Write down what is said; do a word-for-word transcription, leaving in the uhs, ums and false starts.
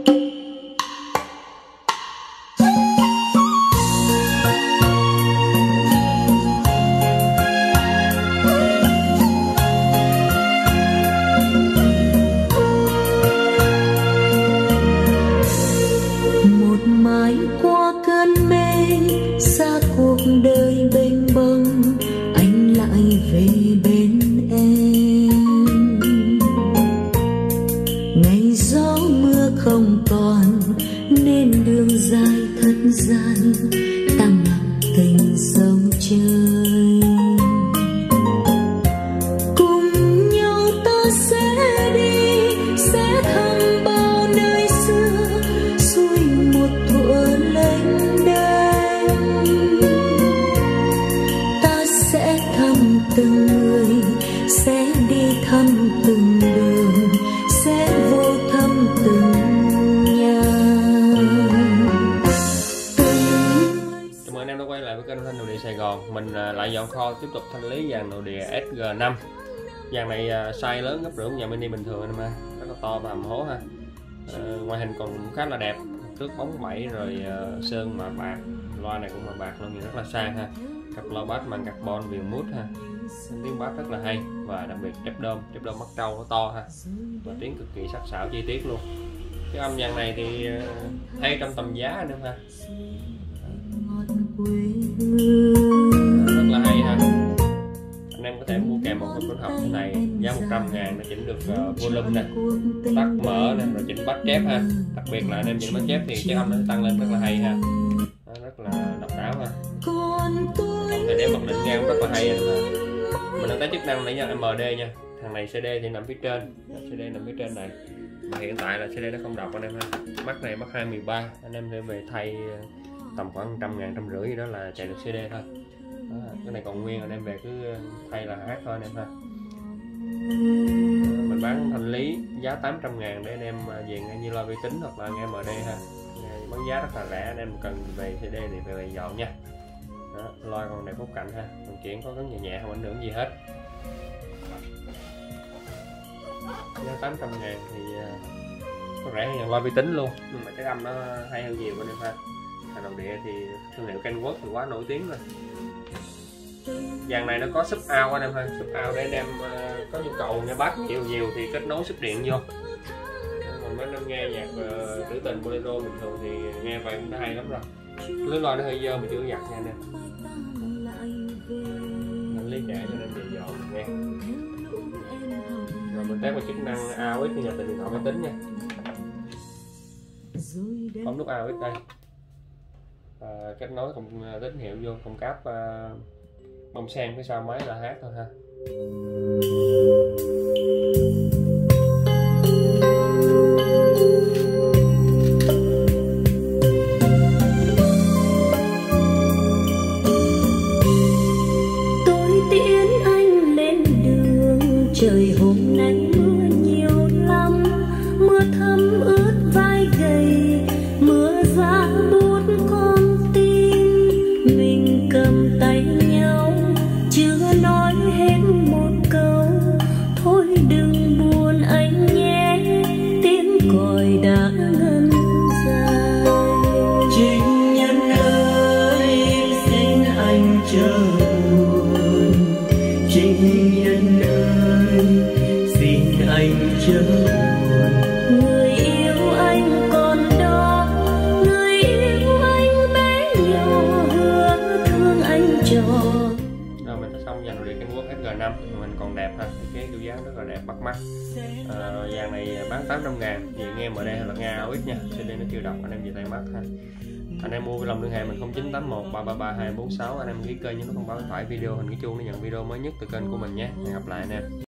Đời bênh bông anh lại về bên em, ngày gió mưa không còn nên đường dài thật gian ta mặc tình sông chơi. Cùng nhau ta sẽ đi sẽ thăm bao nơi xưa xuôi một thuở lênh đênh, thăm từng người sẽ đi thăm từng đường sẽ vô thăm từng nhà. Chào mừng anh em đã quay lại với kênh Thanh Nội Địa Sài Gòn. Mình lại dọn kho tiếp tục thanh lý dàn nội địa S G năm. Dàn này size lớn gấp rưỡi dàn mini bình thường anh em ha, rất là to và hầm hố ha. À, ngoại hình còn khá là đẹp, trước bóng bẩy rồi uh, sơn mà bạc, loa này cũng mà bạc luôn, nhìn rất là sang ha. Cặp loa bass màng carbon viền mút ha, tiếng bass rất là hay và đặc biệt chép đôm, chép đôm mắt trâu nó to ha, và tiếng cực kỳ sắc sảo chi tiết luôn. Cái âm dàn này thì uh, hay trong tầm giá nữa ha, rất là hay ha. Anh em có thể mua kèm một hộp phối hợp thế này giá một trăm ngàn để chỉnh được uh, volume nè, tắt mở nè, rồi chỉnh bass chép ha. Đặc biệt là anh em chỉnh bass chép thì cái âm nó tăng lên rất là hay ha, nó rất là độc đáo ha. Không thể để mặc định ngang rất là hay ha. Mình đang test chức năng này nha, em đê nha. Thằng này xê đê thì nằm phía trên, xê đê nằm phía trên này. Mà hiện tại là xê đê nó không đọc anh em ha. Mắt này mắt hai mười ba, anh em sẽ về thay tầm khoảng trăm ngàn, trăm rưỡi gì đó là chạy được xê đê thôi. Đó, cái này còn nguyên, anh em về cứ thay là hát thôi anh em ha. Mình bán thanh lý giá tám trăm ngàn để anh em về nghe như loa vi tính hoặc là nghe em đê ha. Bán giá rất là rẻ, anh em cần về xê đê thì về, về dọn nha. Đó, loa còn đẹp góc cạnh ha, còn chuyển có gắn nhẹ nhẹ không ảnh hưởng gì hết. Giá tám trăm ngàn thì có rẻ hơn loa vi tính luôn, nhưng mà cái âm nó hay hơn nhiều anh em ha. Hàng nội địa thì thương hiệu Kenworth thì quá nổi tiếng rồi. Dàn này nó có sub out anh em ha, sub out để anh em uh, có nhu cầu nghe bass nhiều nhiều thì kết nối sub điện vô. Còn mấy anh em nghe nhạc uh, trữ tình bolero bình thường thì nghe vậy cũng đã hay lắm rồi. Lưới loa nó hơi dơ mà chưa giặt nha anh em. Mình lấy trẻ cho nên về dọn nghe. Rồi mình test vào chức năng a u ích như nhà từ điện thoại máy tính nha. Bấm nút a u ích đây. À, kết nối cùng tín hiệu vô cùng cáp uh, bông sen phía sau máy là hát thôi ha. Tôi tiễn anh lên đường, trời hôm nay mưa nhiều lắm, mưa thấm ướt vai gầy, mưa giá buốt con tim. Mình cầm tay nhau chưa nói hết một câu, thôi đừng buồn anh nhé, tiếng còi đã ngân dài. 情nhân ơi xin anh chờ buồn,情nhân ơi xin anh chờ buồn. Người yêu anh còn đó, người yêu anh bé nhỏ, hứa thương anh cho. Rồi mình đã xong dàn nội địa Kenworth S G năm, mình còn đẹp ha, cái kiểu dáng rất là đẹp bắt mắt. À, dàn này bán tám trăm ngàn, vì nghe em đê hay là nghe a u ích nha, xê đê nó chưa đọc, anh em về tay mắt ha. Anh em mua lòng liên hệ mình không chín tám một ba ba ba hai bốn sáu, anh em ghi kênh nhấn thông báo phải video hình cái chuông để nhận video mới nhất từ kênh của mình nhé. Hẹn gặp lại anh em.